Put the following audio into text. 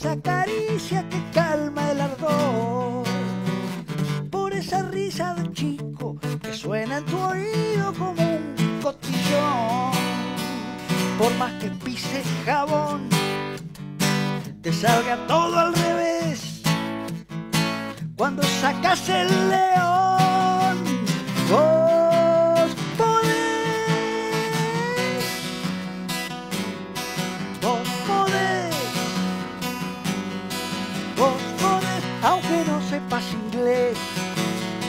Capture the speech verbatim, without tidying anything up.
esa caricia que calma el ardor, por esa risa de chico que suena en tu oído como un cotillón. Por más que pises jabón, te salga todo al revés cuando sacas el león. Oh,